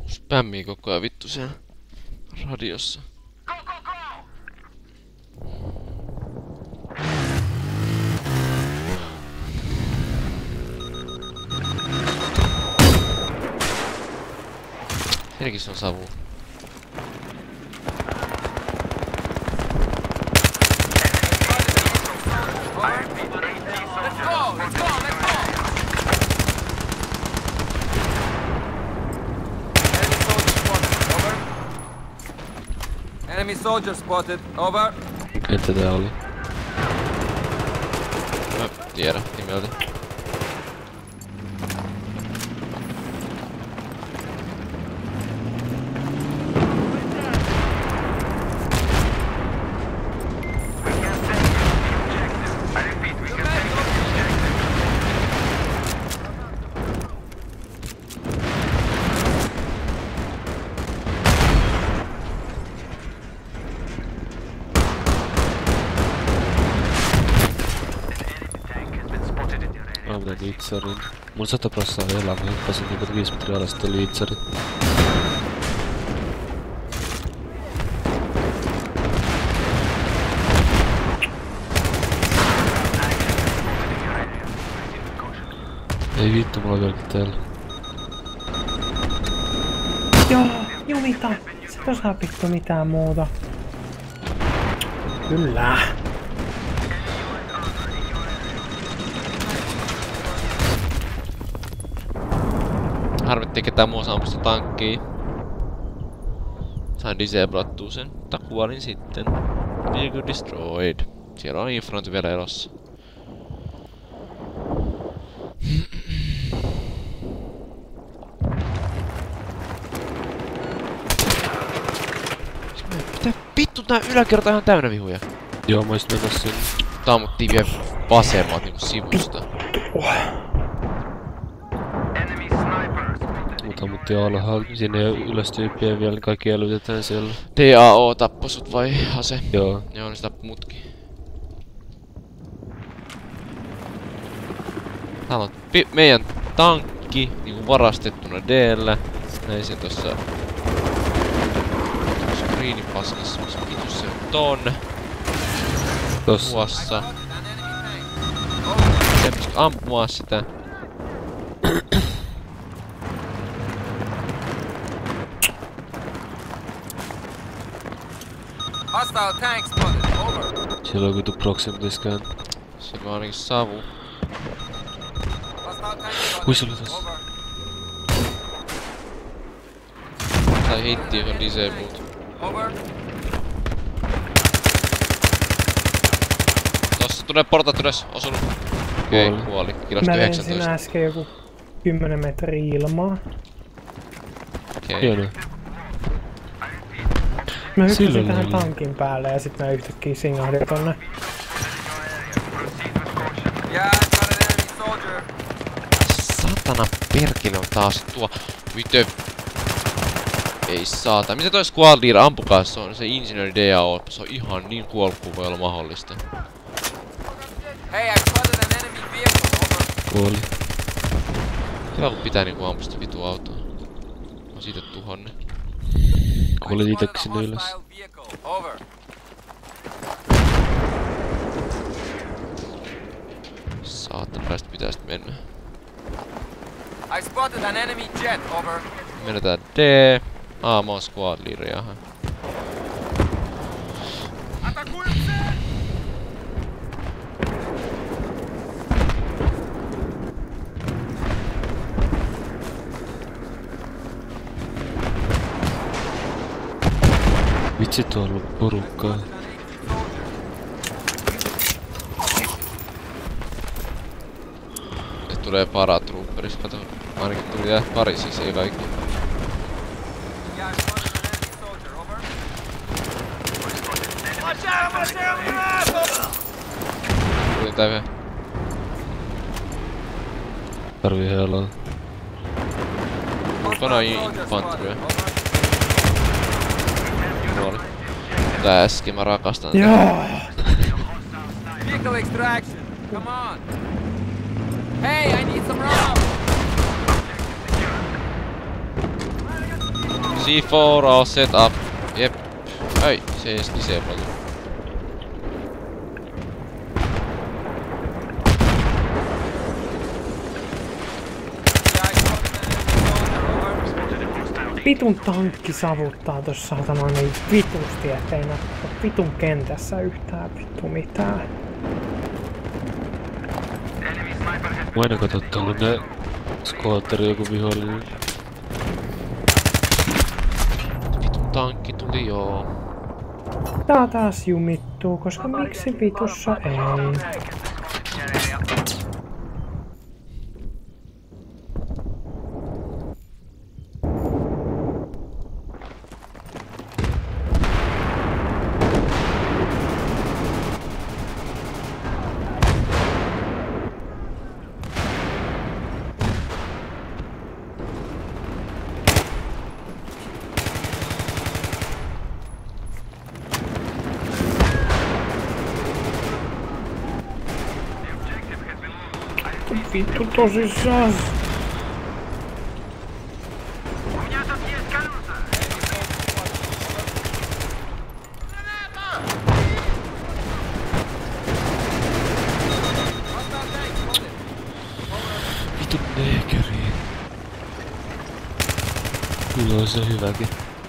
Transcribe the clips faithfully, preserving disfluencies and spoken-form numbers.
Spämmii koko ajan vittu siellä radiossa. Siinäkin se on savu. Enemy soldier spotted. Over. Ketä tää oli? Mä tiedän nimeltä. Mä otan liitsarin. Mun sata prossaa elää, mä hyppäsin niinku viisi metriä alas sitten liitsarit. Ei vittu, mulla on vieläkin täällä. Joo, jumita. Sit osaa vittu mitään muuta. Kyllä. Harmitti ketään muu saamusta tankkiin. Sain disablattua sen, mutta kuolin sitten. Vehicle destroyed. Siellä on infronti vielä elossa. Mitä vittu tää yläkerta ihan täynnä vihuja? Joo, mä oisin mennä sinne. Tammuttiin vielä vasemmat niinku sivusta. Mutta ammuttiin alhaalla. Siinä ei oo ylös tyyppiä vielä, niin kaikki älytetään siellä. D A O tappoi sut vai ase? Joo. Joo, niin se tappoi mutkin. Täällä on meidän tankki niinku varastettuna D:llä. Näin se tossa screenin paskassa, missä vitus se on ton. Tossa. Tuossa. Se pystyt ampumaan sitä. Hostile tank spotted. Over. Siellä on vitu proximity scan. Se on ainakin savu. Hostile tank spotted. Ui, se oli tossa. Over. Tai hitti, jos on disabled. Over. Tossa tulee portat ylös, osunut. Okei, okay, kuoli. Kilosta Mä lensin yhdeksäntoista. äsken joku kymmenen metriä ilmaa. Okei. Hienoa. Mä hyppäsin Silloin tähän oli. tankin päälle ja sit mä yhtäkkiä singahdin tonne. Yeah, I got an enemy soldier. Satana perkele on taas tuo. Mitä? Ei saata. Mitä toi squad leader ampukaa? Se on se insinööri D A O. Se on ihan niin kuollut kuin voi olla mahdollista. Hey, I spotted an enemy vehicle. Over. Kuoli. Hyvä kun pitää niinku ampua sitä vitu autoa. On siitä tuhonne. Kuoli itekin sinne ylös. Hostile vehicle. Over. Saatana, päästä pitää sit mennä. I spotted an enemy jet. Over. Mennetään D. Aa, mä oon squad leader, jaha. Vitsi, tuolla on porukkaa. Nyt tulee paratrooperis, kato. Ainakin tuli tää pari siis, ei kaikki. Yeah, I spotted an enemy soldier. Over. Tuli tää vielä. Tarvii heilaa. Kona infantryä. Kuoli. Tää äsken, mä rakastan tätä. Joo! Vehicle extraction. Come on. Hey, I need some rounds. C four all set up. Jep. Ei, se ei edes disable. Vitun tankki savuttaa tossa saatana niin vitusti, ettei nää vitun kentässä yhtään vittu mitään. Mä aina kato tollanen skootteri joku vihollinen. Vitun tankki tuli joo. Tää taas jumittuu, koska miksi vitussa ei? Vittu tosissaan. Vittu neekeri. Kyllä on se hyväkin.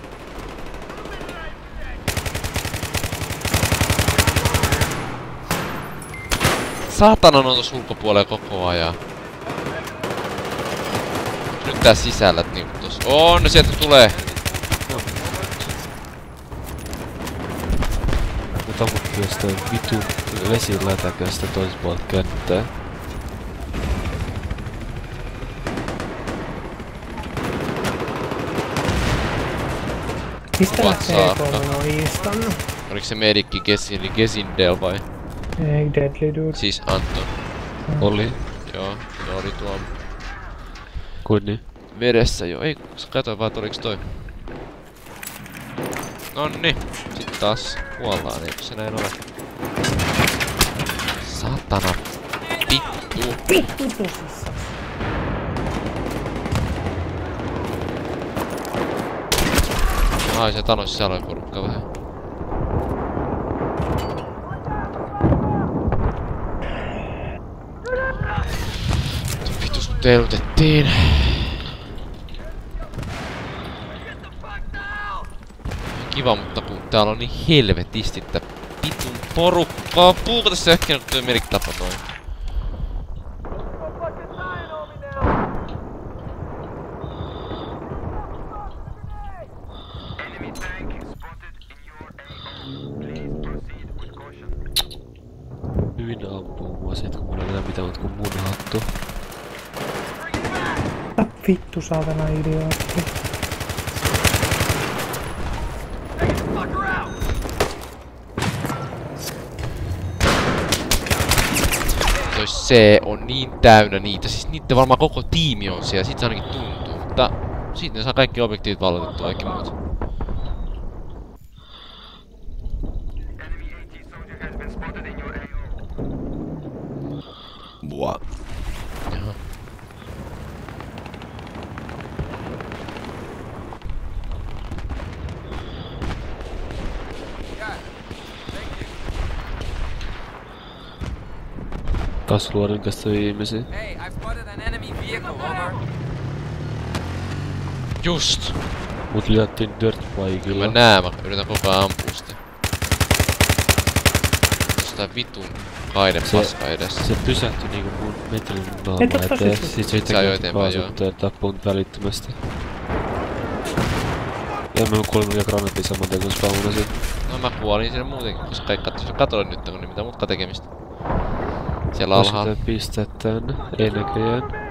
Saatana on tossa ulkopuolella koko ajan. Nyt tää sisällä niinku tossa. On, no sieltä tulee. Me tammuttiin jostain vitun vesilätäkästä toisesta puolta kenttää. Mistä What C kolme on iistannut? Oliko se medikki Gesin, eli Gesindel vai? Ei, Deadly Dude. Siis Anton. Oli. Joo, se oli tuo Kuin niin? vedessä jo. Ei, katsoin vaan, oliks toi. Nonni. Sitten taas kuollaan, eikö se näin ole? Satana. Vittu. Vittu tosissaan. Ai, se talon sisällä on porukka vähän. Vitus teilutettiin. Kiva, mutta kun täällä on niin helvetisti tää vitun porukkaa. Puuko tässä äkkiä, kun tuo merkki tapa noin. Hyvin ampuu mua sit, kun mulla ei enää mitään muuta kuin mun hattu. Mitä vittu saatana idiootti. Toi C on niin täynnä niitä, siis niitten varmaan koko tiimi on siellä, sit se ainakin tuntuu, mutta siitä ne saa kaikki objektiivit vallotettua, kaikki muut. Mua. Jaha. Taas luodin tästä viimeisiä. Hey, I've spotted an enemy vehicle, over. Just. Mut lyöttiin Mä dirtbikeilla. näen, mä yritän koko ajan ampua sitä. Jostain vitun kaiden Se- paska edessä. Se pysähtyi niinku mun metrin Et naama oo eteen. tosissaan. Sit se Sä ajoi yhtäkkiä eteenpäin, kaasuttu ja tappoi mut välittömästi. Ja mä kuolin vielä granaattia saman tien kun spawnasin. No mä kuolin siinä muutenkin, koska kaikki katsoin, katsoin nyt, kun niin mitä mutka tekemistä. Siellä alhaalla. Voisi pistää tänne, ei näköjään.